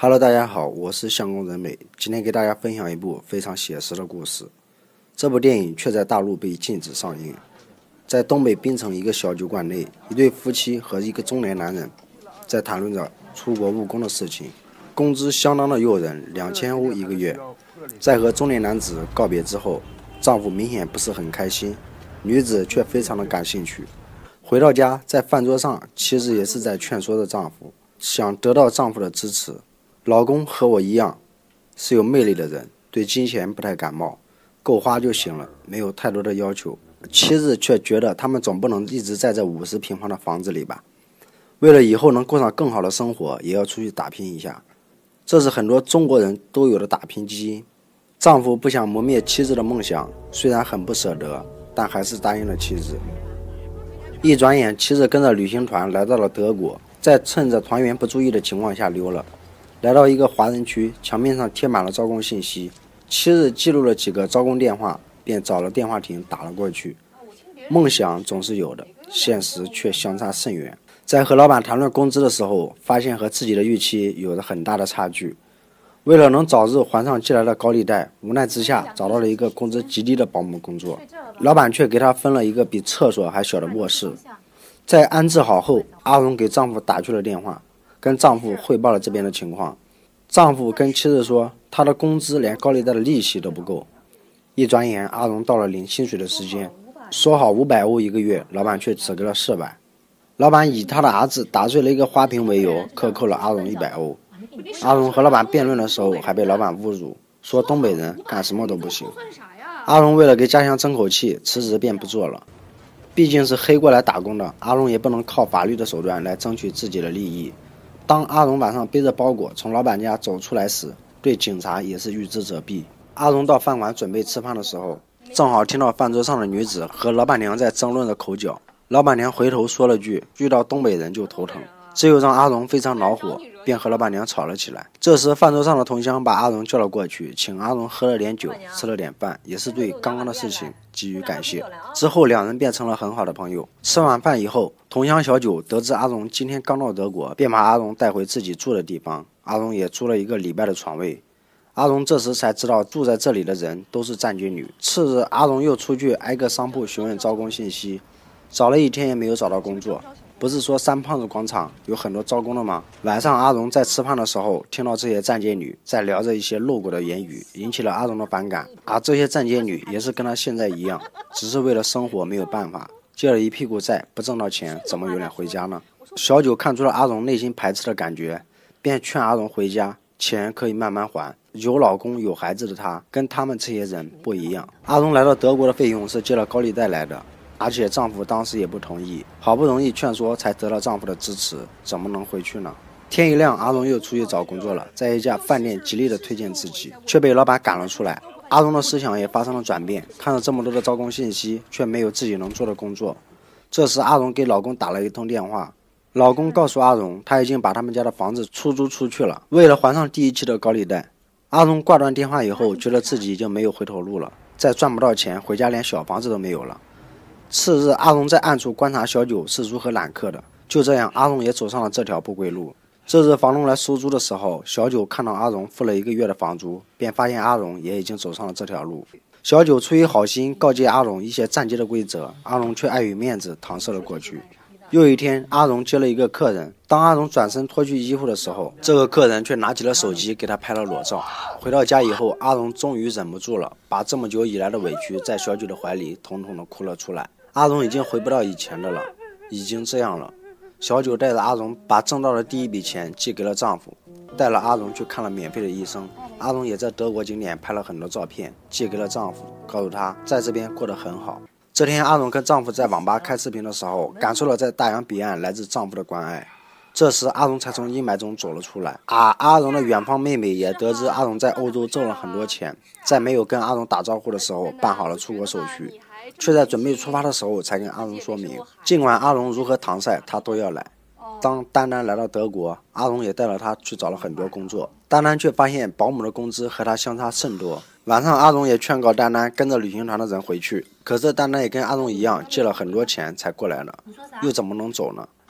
Hello， 大家好，我是相公人美，今天给大家分享一部非常写实的故事。这部电影却在大陆被禁止上映。在东北槟城一个小酒馆内，一对夫妻和一个中年男人在谈论着出国务工的事情，工资相当的诱人，2000欧一个月。在和中年男子告别之后，丈夫明显不是很开心，女子却非常的感兴趣。回到家，在饭桌上，妻子也是在劝说着丈夫，想得到丈夫的支持。老公和我一样是有魅力的人，对金钱不太感冒，够花就行了，没有太多的要求。妻子却觉得他们总不能一直在这50平方的房子里吧，为了以后能过上更好的生活，也要出去打拼一下。这是很多中国人都有的打拼基因。丈夫不想磨灭妻子的梦想，虽然很不舍得，但还是答应了妻子。一转眼，妻子跟着旅行团来到了德国，在趁着团员不注意的情况下溜了。来到一个华人区，墙面上贴满了招工信息。妻子记录了几个招工电话，便找了电话亭打了过去。梦想总是有的，现实却相差甚远。在和老板谈论工资的时候，发现和自己的预期有着很大的差距。为了能早日还上借来的高利贷，无奈之下找到了一个工资极低的保姆工作，老板却给他分了一个比厕所还小的卧室。在安置好后，阿荣给丈夫打去了电话，跟丈夫汇报了这边的情况。丈夫跟妻子说，他的工资连高利贷的利息都不够。一转眼，阿荣到了领薪水的时间，说好500欧一个月，老板却只给了400。老板以他的儿子打碎了一个花瓶为由，克扣了阿荣100欧。阿荣和老板辩论的时候，还被老板侮辱，说东北人干什么都不行。阿荣为了给家乡争口气，辞职便不做了。毕竟是黑过来打工的，阿荣也不能靠法律的手段来争取自己的利益。当阿荣晚上背着包裹从老板家走出来时，对警察也是欲之则避。阿荣到饭馆准备吃饭的时候，正好听到饭桌上的女子和老板娘在争论着口角。老板娘回头说了句，遇到东北人就头疼，这又让阿荣非常恼火，便和老板娘吵了起来。这时饭桌上的同乡把阿荣叫了过去，请阿荣喝了点酒，吃了点饭，也是对刚刚的事情给予感谢。之后两人变成了很好的朋友。吃完饭以后，同乡小九得知阿荣今天刚到德国，便把阿荣带回自己住的地方。阿荣也租了一个礼拜的床位。阿荣这时才知道住在这里的人都是站街女。次日，阿荣又出去挨个商铺询问招工信息，找了一天也没有找到工作。不是说三胖子广场有很多招工的吗？晚上阿荣在吃饭的时候，听到这些站街女在聊着一些露骨的言语，引起了阿荣的反感。而这些站街女也是跟他现在一样，只是为了生活没有办法，借了一屁股债，不挣到钱怎么有脸回家呢？小九看出了阿荣内心排斥的感觉，便劝阿荣回家，钱可以慢慢还。有老公有孩子的她跟他们这些人不一样。阿荣来到德国的费用是借了高利贷来的，而且丈夫当时也不同意，好不容易劝说才得到丈夫的支持，怎么能回去呢？天一亮，阿荣又出去找工作了，在一家饭店极力的推荐自己，却被老板赶了出来。阿荣的思想也发生了转变，看了这么多的招工信息，却没有自己能做的工作。这时阿荣给老公打了一通电话，老公告诉阿荣，他已经把他们家的房子出租出去了，为了还上第一期的高利贷。阿荣挂断电话以后，觉得自己已经没有回头路了，再赚不到钱，回家连小房子都没有了。次日，阿荣在暗处观察小九是如何揽客的，就这样阿荣也走上了这条不归路。这日房东来收租的时候，小九看到阿荣付了1个月的房租，便发现阿荣也已经走上了这条路。小九出于好心告诫阿荣一些站街的规则，阿荣却碍于面子搪塞了过去。又一天，阿荣接了一个客人，当阿荣转身脱去衣服的时候，这个客人却拿起了手机给他拍了裸照。回到家以后，阿荣终于忍不住了，把这么久以来的委屈在小九的怀里统统的哭了出来。阿荣已经回不到以前的了，已经这样了。小九带着阿荣把挣到的第一笔钱寄给了丈夫，带了阿荣去看了免费的医生。阿荣也在德国景点拍了很多照片，寄给了丈夫，告诉他在这边过得很好。这天，阿荣跟丈夫在网吧开视频的时候，感受了在大洋彼岸来自丈夫的关爱。这时，阿荣才从阴霾中走了出来。阿荣的远方妹妹也得知阿荣在欧洲挣了很多钱，在没有跟阿荣打招呼的时候，办好了出国手续，却在准备出发的时候才跟阿荣说明，尽管阿荣如何搪塞，他都要来。当丹丹来到德国，阿荣也带了她去找了很多工作，丹丹却发现保姆的工资和她相差甚多。晚上，阿荣也劝告丹丹跟着旅行团的人回去，可是丹丹也跟阿荣一样借了很多钱才过来的，又怎么能走呢？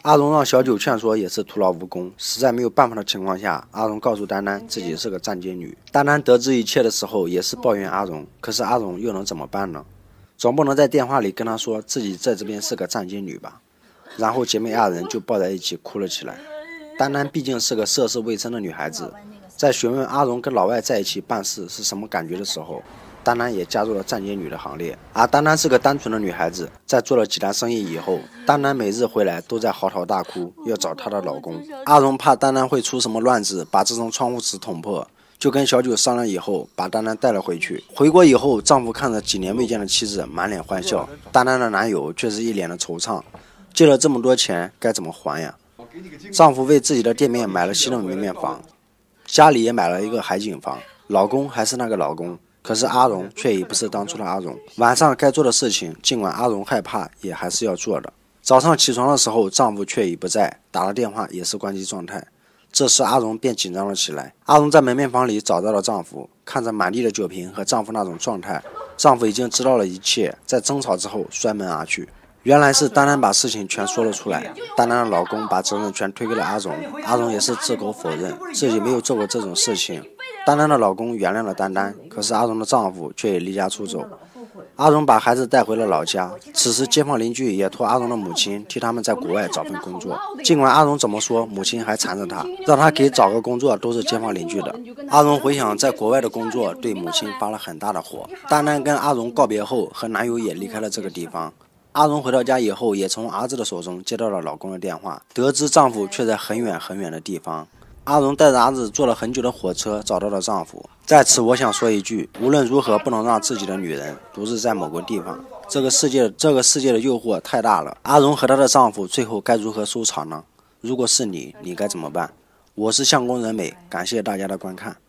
阿荣让小九劝说也是徒劳无功，实在没有办法的情况下，阿荣告诉丹丹自己是个站街女。丹丹得知一切的时候也是抱怨阿荣，可是阿荣又能怎么办呢？总不能在电话里跟他说自己在这边是个站街女吧。然后姐妹二人就抱在一起哭了起来。丹丹毕竟是个涉世未深的女孩子，在询问阿荣跟老外在一起办事是什么感觉的时候，丹丹也加入了站街女的行列。而丹丹是个单纯的女孩子，在做了几单生意以后，丹丹每日回来都在嚎啕大哭，要找她的老公。阿荣怕丹丹会出什么乱子，把这层窗户纸捅破，就跟小九商量以后，把丹丹带了回去。回国以后，丈夫看着几年未见的妻子，满脸欢笑，丹丹的男友却是一脸的惆怅，借了这么多钱该怎么还呀？丈夫为自己的店面买了新的门面房，家里也买了一个海景房，老公还是那个老公，可是阿荣却已不是当初的阿荣。晚上该做的事情，尽管阿荣害怕，也还是要做的。早上起床的时候，丈夫却已不在，打了电话也是关机状态。这时阿荣便紧张了起来。阿荣在门面房里找到了丈夫，看着满地的酒瓶和丈夫那种状态，丈夫已经知道了一切，在争吵之后摔门而去。原来是丹丹把事情全说了出来，丹丹的老公把责任全推给了阿荣，阿荣也是自口否认自己没有做过这种事情。丹丹的老公原谅了丹丹，可是阿荣的丈夫却也离家出走。阿荣把孩子带回了老家，此时街坊邻居也托阿荣的母亲替他们在国外找份工作。尽管阿荣怎么说，母亲还缠着他，让他给找个工作都是街坊邻居的。阿荣回想在国外的工作，对母亲发了很大的火。丹丹跟阿荣告别后，和男友也离开了这个地方。阿荣回到家以后，也从儿子的手中接到了老公的电话，得知丈夫却在很远很远的地方。阿荣带着儿子坐了很久的火车找到了丈夫。在此我想说一句，无论如何不能让自己的女人独自在某个地方，这个世界的诱惑太大了。阿荣和她的丈夫最后该如何收场呢？如果是你该怎么办？我是相公人美，感谢大家的观看。